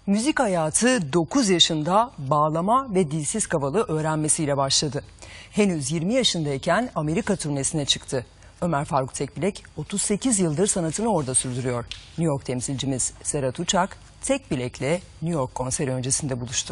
Müzik hayatı 9 yaşında bağlama ve dilsiz kavalı öğrenmesiyle başladı. Henüz 20 yaşındayken Amerika turnesine çıktı. Ömer Faruk Tekbilek 38 yıldır sanatını orada sürdürüyor. New York temsilcimiz Serhat Uçak, Tekbilek'le New York konseri öncesinde buluştu.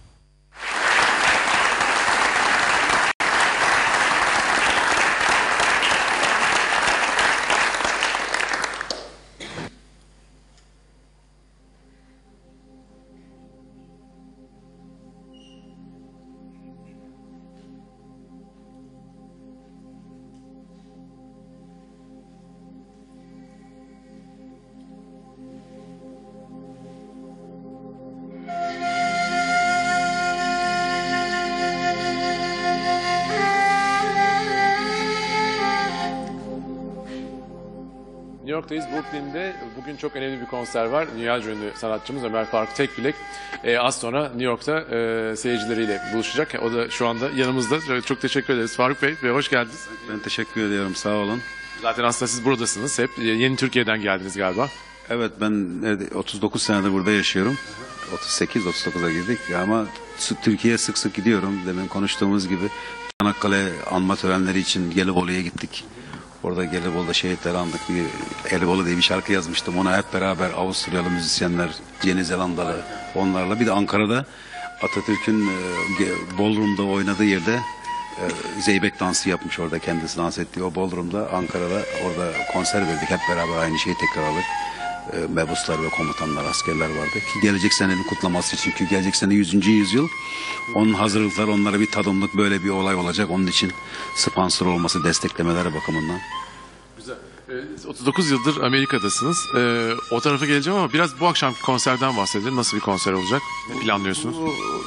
New York'tayız, Brooklyn'de. Bugün çok önemli bir konser var. Dünyaca ünlü sanatçımız Ömer Faruk Tekbilek az sonra New York'ta seyircileriyle buluşacak. O da şu anda yanımızda. Çok teşekkür ederiz Faruk Bey ve hoş geldiniz. Ben teşekkür ediyorum, sağ olun. Zaten aslında siz buradasınız hep. Yeni Türkiye'den geldiniz galiba. Evet, ben 39 senedir burada yaşıyorum. 38-39'a girdik ama Türkiye'ye sık sık gidiyorum. Demin konuştuğumuz gibi Çanakkale anma törenleri için Gelibolu'ya gittik. Orada Gelibolu'da şehitleri andık. Gelibolu diye bir şarkı yazmıştım. Ona hep beraber Avusturyalı müzisyenler, Yeni Zelandalı onlarla. Bir de Ankara'da Atatürk'ün ballroom'da oynadığı yerde Zeybek dansı yapmış orada, kendisi dans ettiği o ballroom'da, Ankara'da orada konser verdik. Hep beraber aynı şeyi tekrarladık. Mebuslar ve komutanlar, askerler vardı. Ki gelecek senenin kutlaması için, çünkü gelecek sene 100. yüzyıl. Onun hazırlıkları, onlara bir tadımlık böyle bir olay olacak. Onun için sponsor olması, desteklemeleri bakımından. Güzel. 39 yıldır Amerika'dasınız. O tarafa geleceğim ama biraz bu akşamki konserden bahsedelim. Nasıl bir konser olacak? Ne planlıyorsunuz?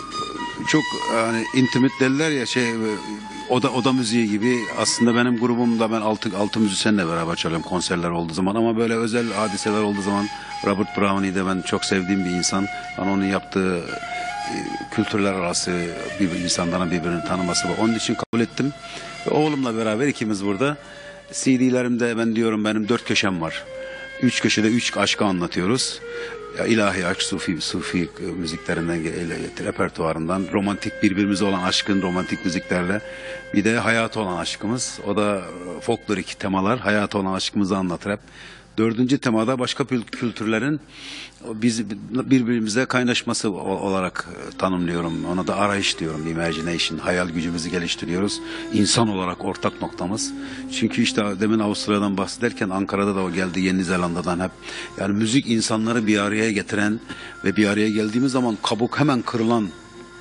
Çok hani intimate derler ya, oda müziği gibi. Aslında benim grubumda ben altı müzisyenle beraber çalıyorum konserler olduğu zaman, ama böyle özel hadiseler olduğu zaman Robert Brownie'yi de ben çok sevdiğim bir insan. Yani onun yaptığı kültürler arası insanların birbirini tanıması var. Onun için kabul ettim. Ve oğlumla beraber ikimiz burada. CD'lerimde ben diyorum, benim 4 köşem var. 3 köşede 3 aşkı anlatıyoruz. Ya ilahi aşk, sufi müziklerinden, repertuarından, romantik, birbirimize olan aşkın romantik müziklerle, bir de hayata olan aşkımız. O da folklorik temalar, hayata olan aşkımızı anlatır hep. 4. temada başka kültürlerin birbirimize kaynaşması olarak tanımlıyorum. Ona da arayış diyorum, imagination, hayal gücümüzü geliştiriyoruz. İnsan olarak ortak noktamız. Çünkü işte demin Avustralya'dan bahsederken Ankara'da da o geldi, Yeni Zelanda'dan hep. Yani müzik insanları bir araya getiren ve bir araya geldiğimiz zaman kabuk hemen kırılan,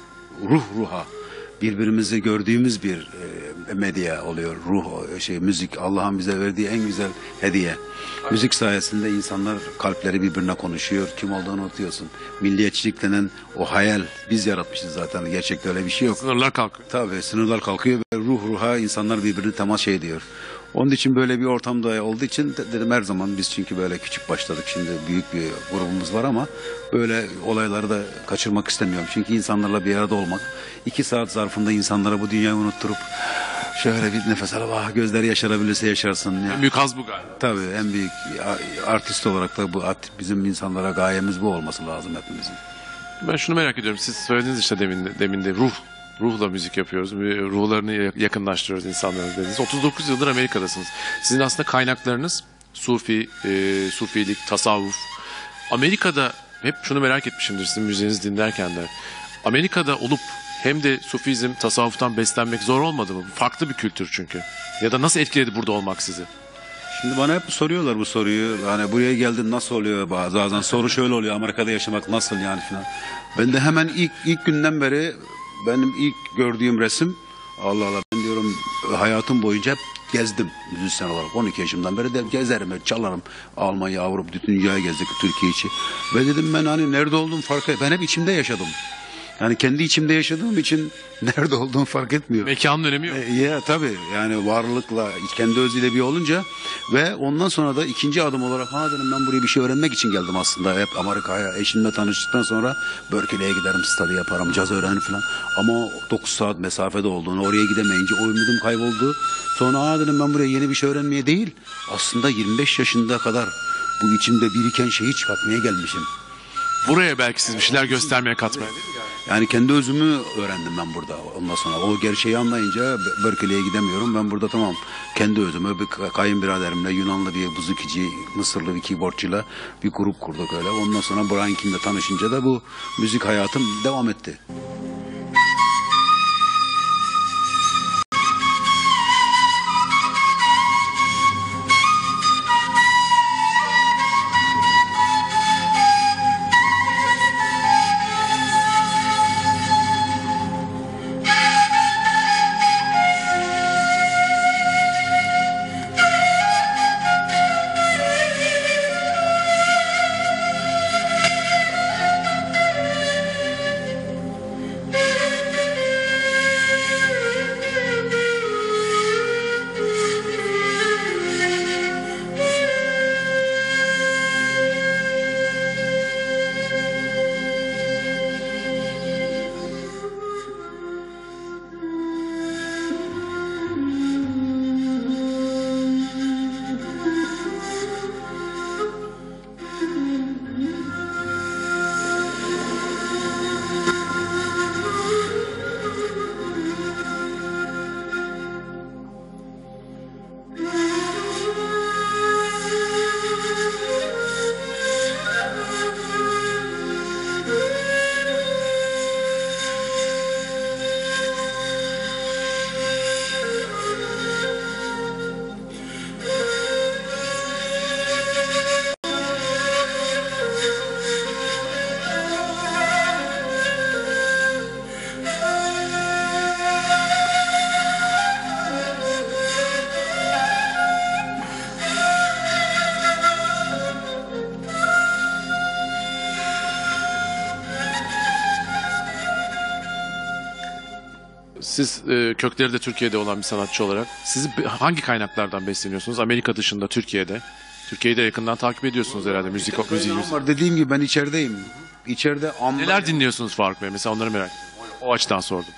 ruha birbirimizi gördüğümüz bir medya oluyor. Müzik Allah'ın bize verdiği en güzel hediye. Müzik sayesinde insanlar kalpleri birbirine konuşuyor. Kim olduğunu unutuyorsun. Milliyetçilik denen o hayal biz yaratmışız zaten. Gerçekte öyle bir şey yok. Sınırlar kalkıyor. Tabii, sınırlar kalkıyor ve ruha insanlar birbirini temas ediyor. Onun için böyle bir ortamda olduğu için dedim, her zaman biz, çünkü böyle küçük başladık, şimdi büyük bir grubumuz var ama böyle olayları da kaçırmak istemiyorum. Çünkü insanlarla bir arada olmak, 2 saat zarfında insanlara bu dünyayı unutturup şöyle bir nefes alıp gözleri yaşarabilirse yaşarsın. En büyük haz bu galiba. Tabii, en büyük artist olarak da bu bizim insanlara gayemiz bu olması lazım hepimizin. Ben şunu merak ediyorum. Siz söylediniz işte demin de ruhla müzik yapıyoruz. Ruhlarını yakınlaştırıyoruz insanların dediniz. 39 yıldır Amerika'dasınız. Sizin aslında kaynaklarınız sufilik, tasavvuf. Amerika'da hep şunu merak etmişimdir sizin müziğinizi dinlerken de. Amerika'da olup hem de sufizm, tasavvuftan beslenmek zor olmadı mı? Farklı bir kültür çünkü. Ya da nasıl etkiledi burada olmak sizi? Şimdi bana hep soruyorlar bu soruyu. Hani buraya geldin nasıl oluyor? Bazen soru şöyle oluyor. Amerika'da yaşamak nasıl yani falan. Ben de hemen ilk günden beri benim ilk gördüğüm resim, Allah Allah, ben diyorum hayatım boyunca hep gezdim müzisyen olarak. 12 yaşımdan beri de gezerim, çalarım. Almanya, Avrupa, bütün dünyayı gezdik, Türkiye içi. Ve dedim ben hani nerede olduğum fark et. Ben hep içimde yaşadım. Yani kendi içimde yaşadığım için nerede olduğumu fark etmiyor. Mekanın önemi yok. Ya tabii, yani varlıkla, kendi özüyle bir olunca ve ondan sonra da ikinci adım olarak dedim, ben buraya bir şey öğrenmek için geldim aslında. Hep Amerika'ya, eşimle tanıştıktan sonra Berkeley'e giderim, study yaparım, caz öğrenirim falan. Ama 9 saat mesafede olduğunu, oraya gidemeyince o ümidim kayboldu. Sonra dedim, ben buraya yeni bir şey öğrenmeye değil, aslında 25 yaşında kadar bu içimde biriken şeyi çıkartmaya gelmişim. buraya belki siz bir şeyler göstermeye, katmaya değil mi? Yani kendi özümü öğrendim ben burada. Ondan sonra o gerçeği anlayınca Berkeley'e gidemiyorum. Ben burada tamam kendi özümü bir kayınbiraderimle Yunanlı bir buzukici, Mısırlı bir keyboardçuyla bir grup kurduk öyle. Ondan sonra Brian King'le tanışınca da bu müzik hayatım devam etti. Siz kökleri de Türkiye'de olan bir sanatçı olarak siz hangi kaynaklardan besleniyorsunuz? Amerika dışında Türkiye'de. Türkiye'yi de yakından takip ediyorsunuz herhalde müziği. Var. Dediğim gibi ben içerideyim. İçeride Neler dinliyorsunuz Faruk Bey? Mesela onları merak ediyorum. O açıdan sordum.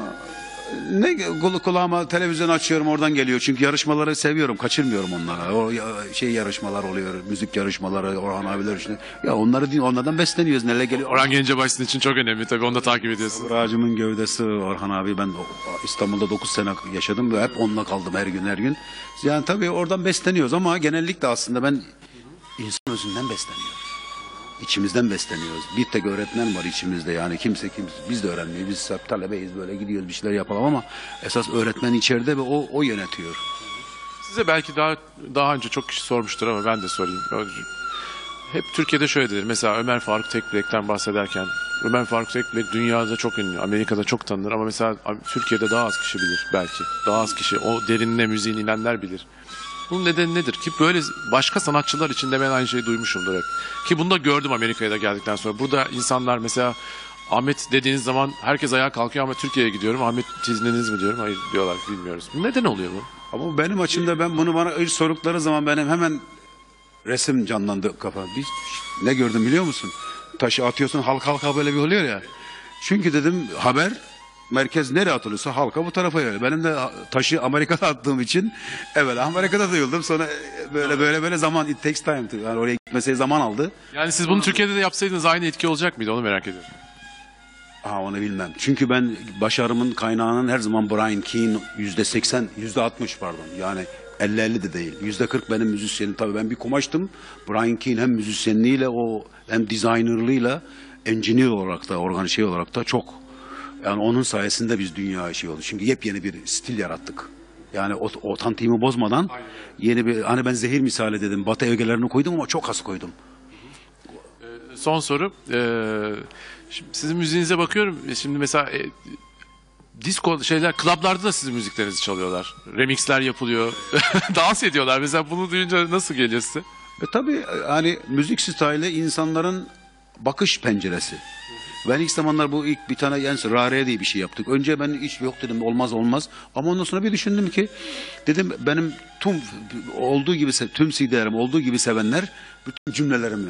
Ne kulağıma televizyon açıyorum oradan geliyor. Çünkü yarışmaları seviyorum. Kaçırmıyorum onlara. O yarışmalar oluyor. Müzik yarışmaları, Orhan abiler işte. Ya onlardan besleniyoruz. Neler geliyor? Orhan Gencebay sizin için çok önemli tabii. Onu da takip ediyorsunuz. Ağacımın gövdesi Orhan abi. Ben İstanbul'da 9 sene yaşadım ve hep onunla kaldım her gün. Yani tabii oradan besleniyoruz ama genellikle aslında ben insan özünden besleniyorum. İçimizden besleniyoruz. Bir tek öğretmen var içimizde yani kimse biz de öğrenmiyoruz. Biz hep talebeyiz böyle gidiyoruz bir şeyler yapalım ama esas öğretmen içeride ve o yönetiyor. Size belki daha önce çok kişi sormuştur ama ben de sorayım. Hep Türkiye'de şöyledir. Mesela Ömer Faruk Tekbilek'ten bahsederken Ömer Faruk Tekbilek dünyada çok ünlü, Amerika'da çok tanınır ama mesela Türkiye'de daha az kişi bilir belki. Daha az kişi o derinine müziğin inenler bilir. Bunun nedeni nedir? Ki böyle başka sanatçılar için de ben aynı şeyi duymuşumdur hep. Ki bunu da gördüm Amerika'ya da geldikten sonra. Burada insanlar mesela Ahmet dediğiniz zaman herkes ayağa kalkıyor ama Türkiye'ye gidiyorum. Ahmet çizdiniz mi diyorum. Hayır diyorlar bilmiyoruz. Neden oluyor bu? Ama benim açımda bunu bana ilk sordukları zaman benim hemen resim canlandı kafa. Ne gördüm biliyor musun? Taşı atıyorsun halka böyle bir oluyor ya. Çünkü dedim haber merkez nereye atılırsa halka bu tarafa yöneliyor. Benim de taşı Amerika'da attığım için evvela Amerika'da duyuldum. Sonra böyle zaman it takes time. Yani oraya gitmesi zaman aldı. Yani siz bunu Türkiye'de de yapsaydınız aynı etki olacak mıydı? Onu merak ediyorum. Onu bilmem. Çünkü ben başarımın kaynağının her zaman Brian Keane %80, %60 pardon. Yani 50-50 de değil. %40 benim müzisyenim. Tabii ben bir kumaştım. Brian Keane hem müzisyenliğiyle hem designerlığıyla engineer olarak da olarak da çok. Yani onun sayesinde biz dünya oldu. Çünkü yepyeni bir stil yarattık. Yani o tantiğimi bozmadan yeni bir hani ben zehir misali dedim. Batı ögelerini koydum ama çok az koydum. Son soru. Şimdi sizin müziğinize bakıyorum. Şimdi mesela disco klaplarda da sizin müziklerinizi çalıyorlar. Remixler yapılıyor. Dans ediyorlar. Mesela bunu duyunca nasıl geliyor size? Tabii hani müzik stili insanların bakış penceresi. Ben ilk zamanlar ilk bir tane yani Rare diye bir şey yaptık. Önce ben hiç yok dedim olmaz. Ama ondan sonra bir düşündüm ki dedim benim tüm CD'lerim olduğu gibi sevenler bütün cümlelerimi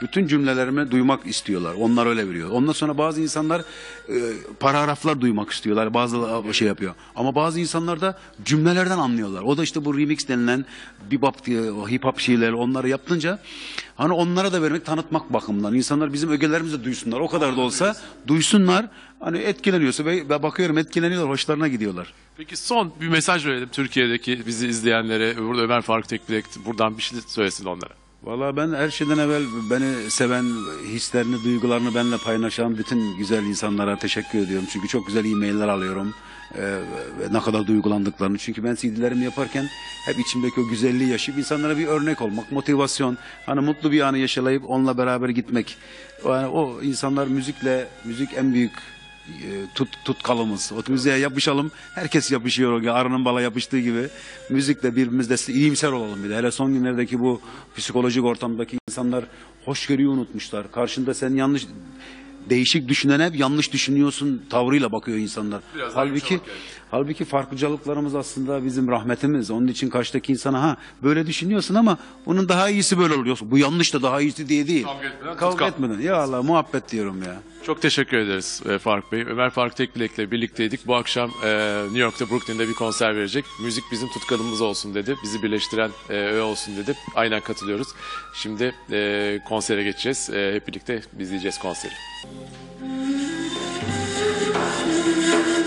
Bütün cümlelerimi duymak istiyorlar. Onlar öyle biliyor. Ondan sonra bazı insanlar paragraflar duymak istiyorlar. Bazı şey yapıyor. Ama bazı insanlar da cümlelerden anlıyorlar. O da işte bu remix denilen bebop, hip hop şeyler, onları yapınca hani onlara da vermek, tanıtmak bakımından. İnsanlar bizim ögelerimizi de duysunlar. O kadar da olsa duysunlar. Hani etkileniyorsa ve bakıyorum etkileniyorlar. Hoşlarına gidiyorlar. Peki son bir mesaj verelim Türkiye'deki bizi izleyenlere. Burada Ömer Faruk Tekbilek buradan bir şey söylesin onlara. Vallahi ben her şeyden evvel beni seven, hislerini, duygularını benimle paylaşan bütün güzel insanlara teşekkür ediyorum. Çünkü çok güzel e-mailler alıyorum. Ve ne kadar duygulandıklarını. Çünkü ben CD'lerimi yaparken hep içimdeki o güzelliği yaşayıp insanlara bir örnek olmak, motivasyon, hani mutlu bir anı yaşayıp onunla beraber gitmek. Yani o insanlar müzik en büyük tutkalımız. O müziğe yapışalım. Herkes yapışıyor. Arının bala yapıştığı gibi. Müzikle birbirimizle iyimser olalım bir de. Hele son günlerdeki bu psikolojik ortamdaki insanlar hoşgörüyü unutmuşlar. Karşında sen değişik düşünene hep yanlış düşünüyorsun tavrıyla bakıyor insanlar. Halbuki farklıcalıklarımız aslında bizim rahmetimiz. Onun için karşıdaki insana böyle düşünüyorsun ama bunun daha iyisi böyle oluyor. Bu yanlış da daha iyisi diye değil. Kavga etmeden. Ya Allah, muhabbet diyorum ya. Çok teşekkür ederiz Faruk Bey. Ömer Faruk Tekbilek'le birlikteydik. Bu akşam New York'ta, Brooklyn'de bir konser verecek. Müzik bizim tutkalımız olsun dedi. Bizi birleştiren öğe olsun dedi. Aynen katılıyoruz. Şimdi konsere geçeceğiz. Hep birlikte izleyeceğiz konseri.